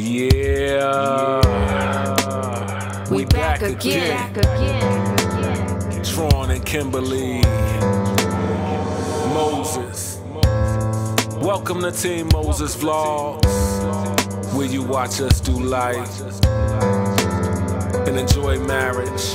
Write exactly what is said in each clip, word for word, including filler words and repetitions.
Yeah, yeah. we, we back, back again. again. Tron and Kimberly, Moses. Welcome to Team Moses Vlogs, where you watch us do life and enjoy marriage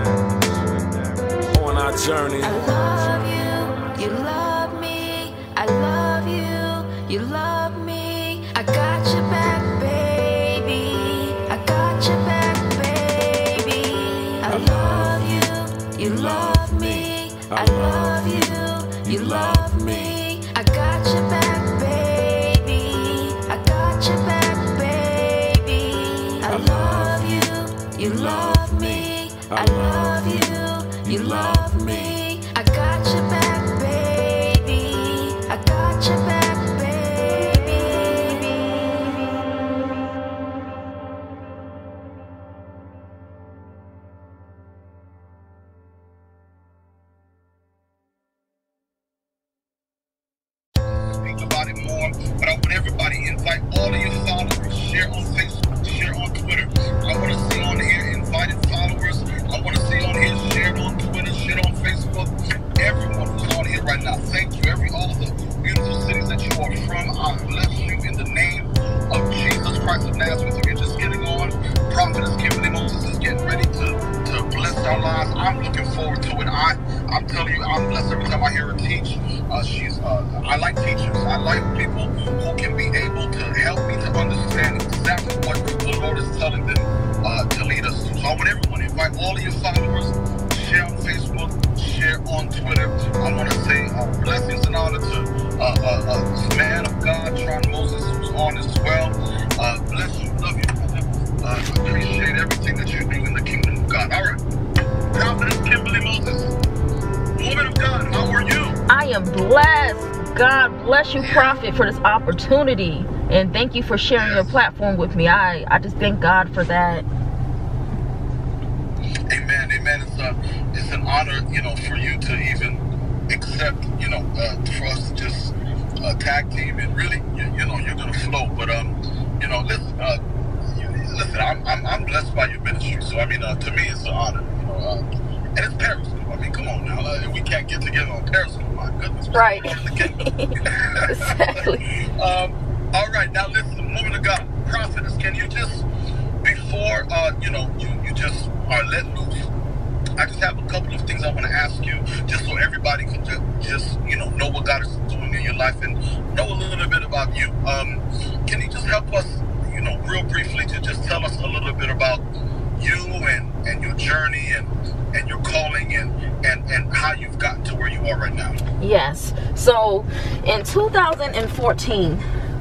on our journey. I love you, you love me. I love you, you love me. I got your back, baby. I got your back, baby. I love you, you love me. I love you, you love me. I got your back, baby. I got your back, baby. I love you, you love me. I love you, you love me. I got your back, baby. I got your back, baby. Speak about it more, but I want everybody to invite all of your followers, share on Facebook, share on Twitter. I want to see on here invited followers. I want to see on here shared on Twitter, shared on Facebook. Everyone who's on here right now, thank you. Every all the beautiful cities that you are from, I bless you in the name of Jesus Christ of Nazareth. If you're just getting on, Prophetess Kimberly Moses is getting ready to, to bless our lives. I'm looking forward to it. I, I'm telling you, I'm blessed every time I hear her teach. Uh, she's, uh, I like teachers. I like people who can be able to help me to understand exactly what the Lord is telling them uh, to lead us to. So I want everyone to invite all of your followers, share on Facebook, share on Twitter. I want to say uh, blessings and honor to uh, uh, uh, this man of God, Tron Moses, who's on as well. Uh, bless you, love you, brother. Uh, appreciate everything that you do in the kingdom of God. All right, Prophetess Kimberly Moses, woman of God, how are you? I am blessed. God bless you, Prophet, for this opportunity, and thank you for sharing yes. your platform with me. I, I just thank God for that. Amen, amen. It's a, it's an honor, you know, for you to even accept, you know, uh, for us to just uh, tag team and really, you, you know, you're gonna flow. But um, you know, listen, uh, you, listen, I'm, I'm I'm blessed by your ministry. So I mean, uh, to me, it's an honor, you know, uh, and it's Periscope. I mean, come on now, uh, we can't get together on Periscope. My goodness, right? Exactly. um, all right, now listen, woman of God, prophetess, can you just before uh, you know, you you just are let loose, I just have a couple of things I want to ask you, just so everybody can just, just, you know, know what God is doing in your life and know a little bit about you. Um, can you just help us, you know, real briefly to just tell us a little bit about you and, and your journey and, and your calling and, and, and how you've gotten to where you are right now? Yes. So in two thousand fourteen,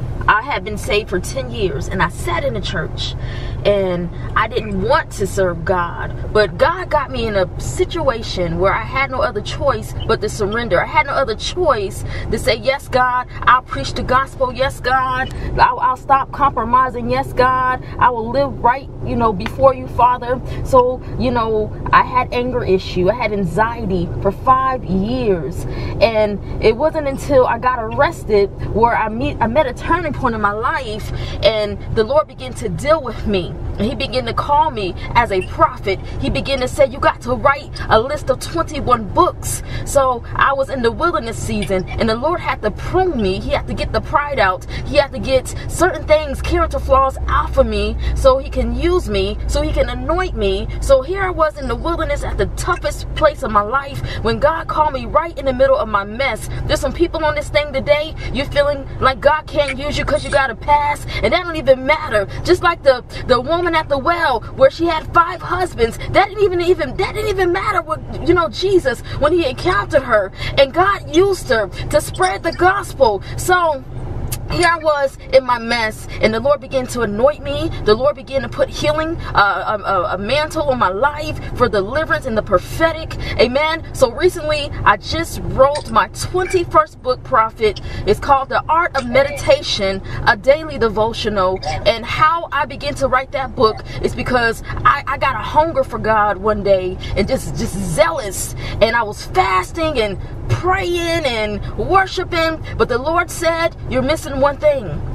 I had been saved for ten years, and I sat in a church, and I didn't want to serve God, but God got me in a situation where I had no other choice but to surrender. I had no other choice to say, yes, God, I'll preach the gospel. Yes, God, I'll, I'll stop compromising. Yes, God, I will live right, you know, before you, Father. So, you know, I had anger issue. I had anxiety for five years, and it wasn't until I got arrested where I meet, I met a turning point in my life, and the Lord began to deal with me, and he began to call me as a prophet. He began to say, you got to write a list of twenty-one books. So I was in the wilderness season, and the Lord had to prune me. He had to get the pride out. He had to get certain things, character flaws out for me, so he can use me, so he can anoint me. So here I was in the wilderness at the toughest place of my life when God called me right in the middle of my mess. There's some people on this thing today, you're feeling like God can't use you because you got a past, and that don't even matter. Just like the the woman at the well where she had five husbands, that didn't even even that didn't even matter what, you know, Jesus, when he encountered her, and God used her to spread the gospel. So here I was in my mess, and the Lord began to anoint me. The Lord began to put healing, uh, a, a mantle on my life for deliverance and the prophetic. Amen. So recently, I just wrote my twenty-first book, Prophet. It's called The Art of Meditation, a daily devotional. And how I began to write that book is because I, I got a hunger for God one day, and just, just zealous. And I was fasting and praying and worshiping, but the Lord said, you're missing one thing.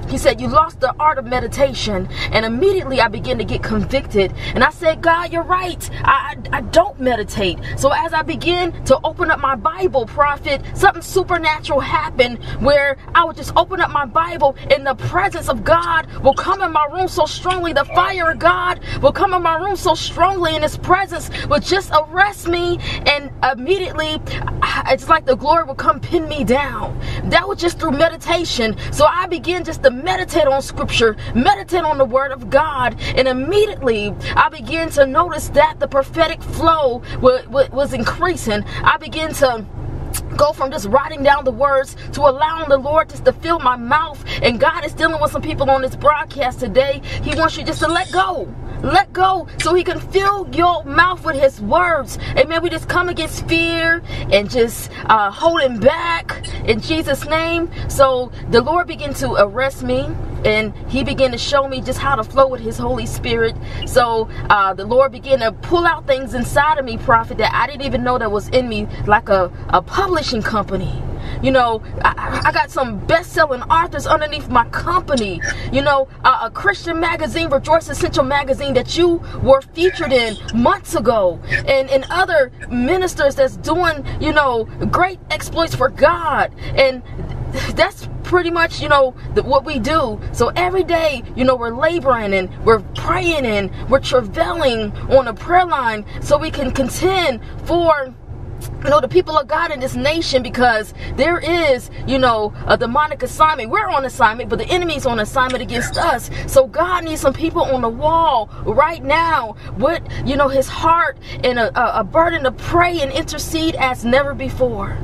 he said, you lost the art of meditation. And immediately I began to get convicted. And I said, God, you're right. I, I, I don't meditate. So as I began to open up my Bible, Prophet, something supernatural happened where I would just open up my Bible and the presence of God will come in my room so strongly. The fire of God will come in my room so strongly, and his presence will just arrest me. And immediately, it's like the glory will come pin me down. That was just through meditation. So I began just to meditate on scripture, meditate on the word of God, and immediately I began to notice that the prophetic flow was increasing. I began to go from just writing down the words to allowing the Lord just to fill my mouth. And God is dealing with some people on this broadcast today. He wants you just to let go. Let go so he can fill your mouth with his words. Amen. We just come against fear and just uh, holding back in Jesus' name. So the Lord began to arrest me, and he began to show me just how to flow with his Holy Spirit. So uh, the Lord began to pull out things inside of me, Prophet, that I didn't even know that was in me, like a, a publishing company. You know, I, I got some best-selling authors underneath my company. You know, uh, a Christian magazine, Rejoice Essential magazine, that you were featured in months ago. And, and other ministers that's doing, you know, great exploits for God. And that's pretty much, you know, the, what we do. So every day, you know, we're laboring and we're praying and we're travailing on a prayer line so we can contend for, you know, the people of God in this nation, because there is, you know, a demonic assignment. We're on assignment, but the enemy's on assignment against us. So God needs some people on the wall right now with, you know, his heart and a, a, a burden to pray and intercede as never before.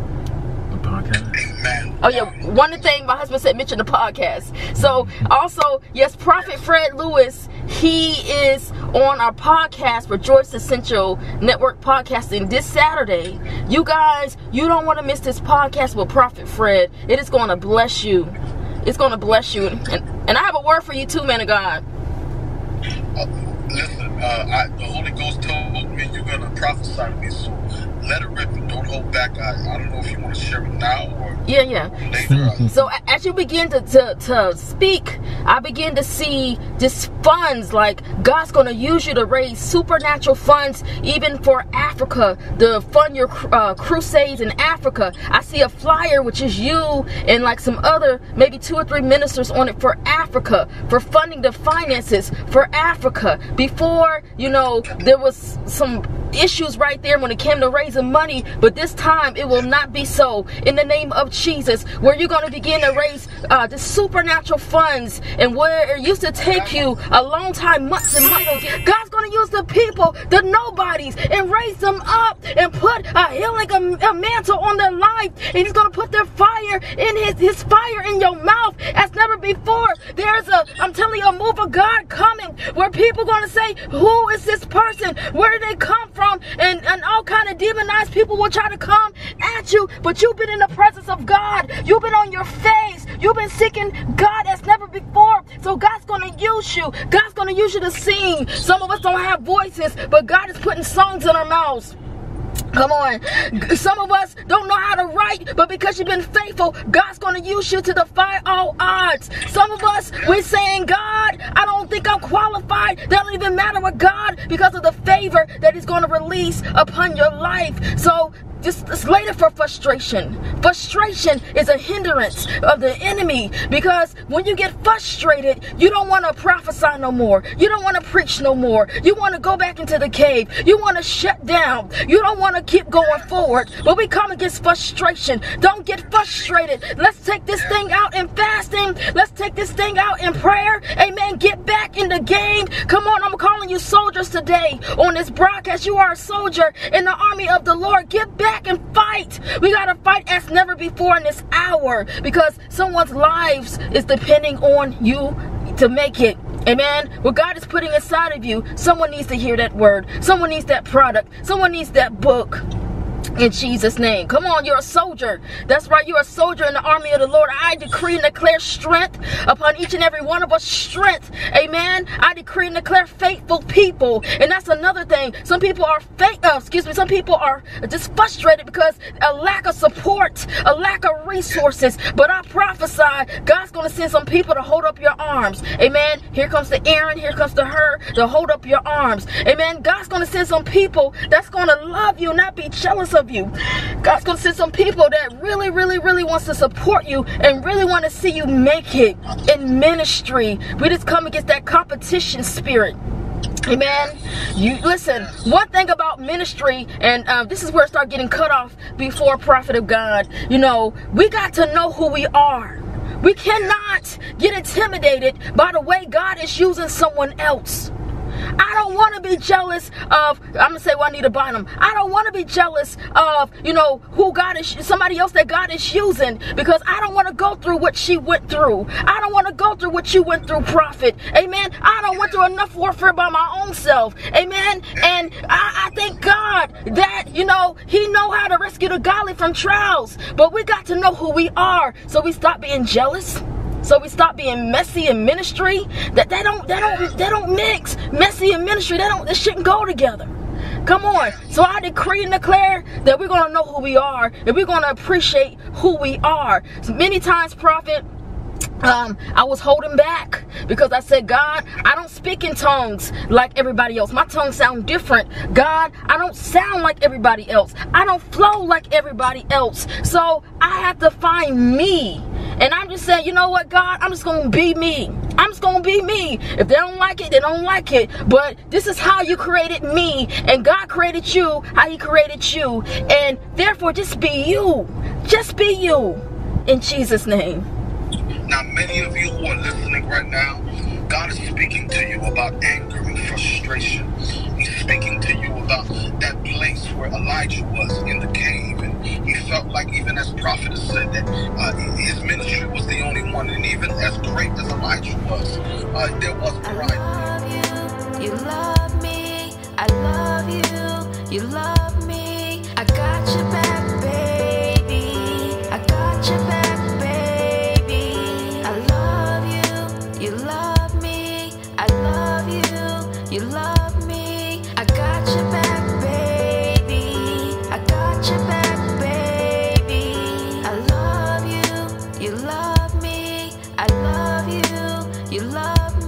Amen. Oh yeah, one thing my husband said, mention the podcast. So also, yes, Prophet Fred Lewis, he is on our podcast, Rejoice Essential Network Podcasting, this Saturday. You guys, you don't want to miss this podcast with Prophet Fred. It is going to bless you. It's going to bless you. And, and I have a word for you too, man of God. Uh, listen, uh, I, the Holy Ghost told me you're going to prophesy to me, so let it rip and don't hold back. I, I don't know if you want to share it now or yeah, yeah. later. So as you begin to, to, to speak, I begin to see this funds, like God's going to use you to raise supernatural funds even for Africa, to fund your uh, crusades in Africa. I see a flyer, which is you and like some other, maybe two or three ministers on it for Africa, for funding the finances for Africa. Before, you know, there was some issues right there when it came to raising money, but this time it will not be so. In the name of Jesus, where you're going to begin to raise uh, the supernatural funds, and where it used to take you a long time, months and months, God's going to use the people, the nobodies, and raise them up and put a healing, a, a mantle on their life, and he's going to put their fire in his, his fire in your mouth as never before. There's a, I'm telling you, a move of God coming where people are going to say, who is this person? Where did they come from? And, and all kind of demonized people will try to come at you, but you've been in the presence of God. You've been on your face. You've been seeking God as never before. So God's going to use you. God's going to use you to sing. Some of us don't have voices, but God is putting songs in our mouths. Come on. Some of us don't know how to write, but because you've been faithful, God's going to use you to defy all odds. Some of us, we're saying, God, I don't think I'm qualified. That don't even matter with God because of the favor that he's going to release upon your life. So just, just later for frustration. Frustration is a hindrance of the enemy, because when you get frustrated, you don't want to prophesy no more. You don't want to preach no more. You want to go back into the cave. You want to shut down. You don't want to keep going forward. But we come against frustration. Don't get frustrated. Let's take this thing out in fasting. Let's take this thing out in prayer. Amen. Get back in the game. Come on, I'm calling you soldiers today on this broadcast. You are a soldier in the army of the Lord. Get back and fight. We got to fight as never before in this hour, because someone's lives is depending on you to make it. Amen. What God is putting inside of you, someone needs to hear that word. Someone needs that product. Someone needs that book. In Jesus' name. Come on, you're a soldier. That's right, you're a soldier in the army of the Lord. I decree and declare strength upon each and every one of us. Strength. Amen. I decree and declare faithful people. And that's another thing. Some people are fake, uh, excuse me, some people are just frustrated because a lack of support, a lack of resources. But I prophesy, God's going to send some people to hold up your arms. Amen. Here comes the Aaron, here comes the her to hold up your arms. Amen. God's going to send some people that's going to love you, not be jealous of you. God's gonna send some people that really, really, really wants to support you and really want to see you make it in ministry. We just come against that competition spirit. Amen. You listen, one thing about ministry, and um, this is where it started getting cut off before prophet of God. You know, we got to know who we are. We cannot get intimidated by the way God is using someone else. I don't want to be jealous of, I'm going to say Juanita Bynum. I don't want to be jealous of, you know, who God is, somebody else that God is using, because I don't want to go through what she went through. I don't want to go through what you went through, prophet. Amen. I don't went through enough warfare by my own self. Amen. And I, I thank God that, you know, he know how to rescue the godly from trials. But we got to know who we are, so we stop being jealous. So we stop being messy in ministry. That they don't, they don't, they don't mix. Messy and ministry, they don't, they shouldn't go together. Come on. So I decree and declare that we're gonna know who we are, and we're gonna appreciate who we are. So many times, prophet, Um, I was holding back because I said, God, I don't speak in tongues like everybody else. My tongue sound different. God, I don't sound like everybody else. I don't flow like everybody else. So I have to find me. And I'm just saying, you know what, God, I'm just going to be me. I'm just going to be me. If they don't like it, they don't like it. But this is how you created me. And God created you how he created you. And therefore, just be you. Just be you. In Jesus' name. Now, many of you who are listening right now, God is speaking to you about anger and frustration. He's speaking to you about that place where Elijah was in the cave, and he felt like, even as prophet has said, that uh, his ministry was the only one, and even as great as Elijah was, uh, there was pride. I love you, you love me. I love you, you love me. I got your back, baby. I got your back. You love me, I love you, you love me. I got your back, baby. I got your back, baby. I love you, you love me. I love you, you love me.